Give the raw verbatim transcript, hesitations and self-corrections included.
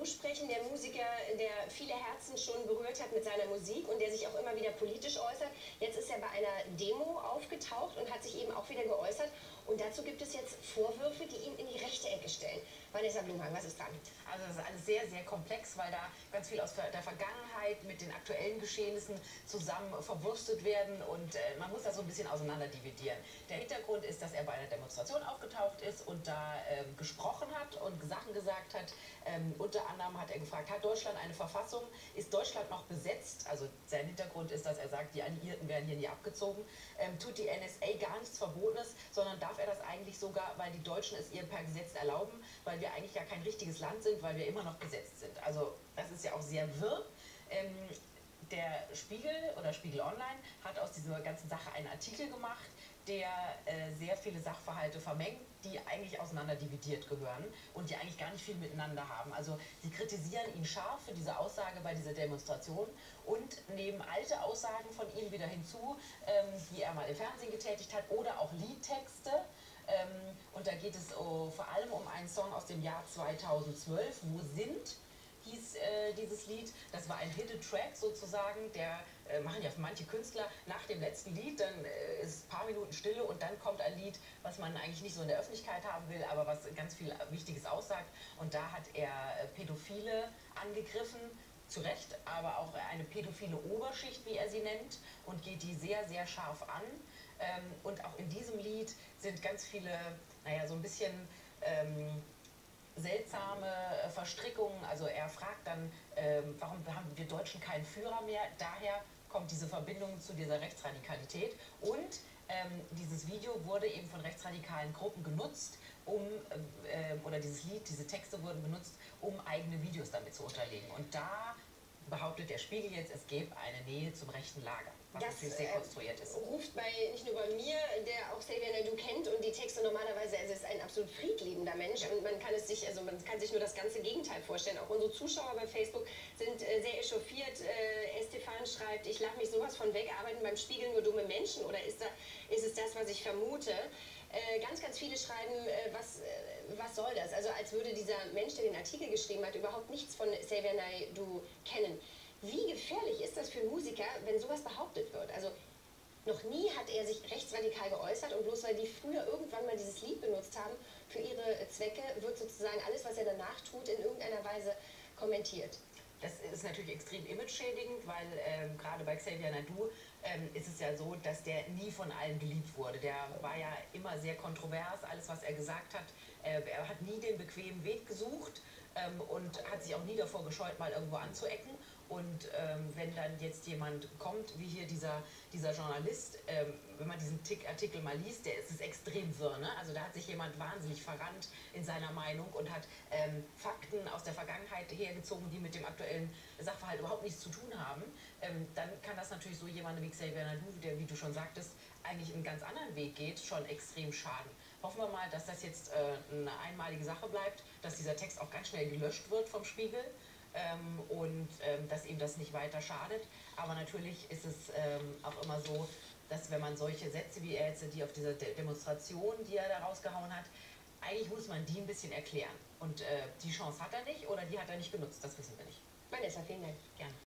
sprechen, der Musiker, der viele Herzen schon berührt hat mit seiner Musik und der sich auch immer wieder politisch äußert. Jetzt ist er bei einer Demo aufgetaucht und hat sich eben auch wieder geäußert. Und dazu gibt es jetzt Vorwürfe, die ihn in die rechte Ecke stellen. Vanessa Blumhagen, was ist dran? Also das ist alles sehr, sehr komplex, weil da ganz viel aus der Vergangenheit mit den aktuellen Geschehnissen zusammen verwurstet werden und äh, man muss das so ein bisschen auseinander dividieren. Der Hintergrund ist, dass er bei einer Demonstration aufgetaucht ist und da äh, gesprochen hat und Sachen gesagt hat. Ähm, unter anderem hat er gefragt, hat Deutschland eine Verfassung? Ist Deutschland noch besetzt? Also sein Hintergrund ist, dass er sagt, die Alliierten werden hier nie abgezogen. Ähm, tut die N S A gar nichts Verbotenes, sondern darf er das eigentlich sogar, weil die Deutschen es ihr per Gesetz erlauben, weil wir eigentlich ja kein richtiges Land sind, weil wir immer noch besetzt sind. Also das ist ja auch sehr wirr. Ähm, der Spiegel oder Spiegel Online hat aus dieser ganzen Sache einen Artikel gemacht, der äh, sehr viele Sachverhalte vermengt, die eigentlich auseinander dividiert gehören und die eigentlich gar nicht viel miteinander haben. Also sie kritisieren ihn scharf für diese Aussage bei dieser Demonstration und nehmen alte Aussagen von ihm wieder hinzu, ähm, die er mal im Fernsehen getätigt hat oder auch Liedtexte. Ähm, und da geht es oh, vor allem um einen Song aus dem Jahr zweitausendzwölf, Wo sind? Hieß äh, dieses Lied. Das war ein Hidden Track sozusagen, der äh, machen ja manche Künstler nach dem letzten Lied, dann äh, ist ein paar Minuten Stille und dann kommt ein Lied, was man eigentlich nicht so in der Öffentlichkeit haben will, aber was ganz viel Wichtiges aussagt. Und da hat er äh, Pädophile angegriffen, zu Recht, aber auch eine pädophile Oberschicht, wie er sie nennt, und geht die sehr, sehr scharf an. Ähm, und auch in diesem Lied sind ganz viele, naja, so ein bisschen ähm, seltsame Verstrickungen. Also er fragt dann, ähm, warum haben wir Deutschen keinen Führer mehr? Daher kommt diese Verbindung zu dieser Rechtsradikalität. Und ähm, dieses Video wurde eben von rechtsradikalen Gruppen genutzt, um, äh, oder dieses Lied, diese Texte wurden benutzt, um eigene Videos damit zu unterlegen. Und da behauptet der Spiegel jetzt, es gäbe eine Nähe zum rechten Lager, was das natürlich sehr äh, konstruiert ist. Ruft bei, nicht nur bei mir, der auch Xavier Naidoo kennt und die Texte normalerweise, also ist ein absolut friedliebender Mensch, ja. Und man kann es sich, also man kann sich nur das ganze Gegenteil vorstellen. Auch unsere Zuschauer bei Facebook sind äh, sehr echauffiert. Äh, Estefan schreibt, ich lache mich sowas von weg, arbeiten beim Spiegel nur dumme Menschen, oder ist, da, ist es das, was ich vermute? Äh, ganz, ganz viele schreiben, äh, was, äh, was soll das? Also als würde dieser Mensch, der den Artikel geschrieben hat, überhaupt nichts von Xavier Naidoo kennen. Wie gefährlich ist das für Musiker, wenn sowas behauptet wird? Also noch nie hat er sich rechtsradikal geäußert und bloß weil die früher irgendwann mal dieses Lied benutzt haben für ihre Zwecke, wird sozusagen alles, was er danach tut, in irgendeiner Weise kommentiert. Das ist natürlich extrem image-schädigend, weil ähm, gerade bei Xavier Naidoo ähm, ist es ja so, dass der nie von allen geliebt wurde. Der war ja immer sehr kontrovers, alles was er gesagt hat. Äh, er hat nie den bequemen Weg gesucht ähm, und hat sich auch nie davor gescheut, mal irgendwo anzuecken. Und ähm, wenn dann jetzt jemand kommt, wie hier dieser, dieser Journalist, ähm, wenn man diesen Artikel mal liest, der ist es extrem wirr, ne? Also da hat sich jemand wahnsinnig verrannt in seiner Meinung und hat ähm, Fakten aus der Vergangenheit hergezogen, die mit dem aktuellen Sachverhalt überhaupt nichts zu tun haben. Ähm, dann kann das natürlich so jemandem wie Xavier Naidoo, der, wie du schon sagtest, eigentlich einen ganz anderen Weg geht, schon extrem schaden. Hoffen wir mal, dass das jetzt äh, eine einmalige Sache bleibt, dass dieser Text auch ganz schnell gelöscht wird vom Spiegel. Ähm, und ähm, dass ihm das nicht weiter schadet. Aber natürlich ist es ähm, auch immer so, dass wenn man solche Sätze wie er jetzt, die auf dieser De Demonstration, die er da rausgehauen hat, eigentlich muss man die ein bisschen erklären. Und äh, die Chance hat er nicht oder die hat er nicht genutzt, das wissen wir nicht. Vanessa, vielen Dank. Gerne.